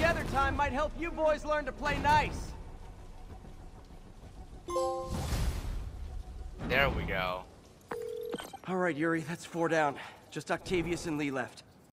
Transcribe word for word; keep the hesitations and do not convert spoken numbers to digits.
together time might help you boys learn to play nice. There we go. All right, Yuri, that's four down. Just Octavius and Lee left.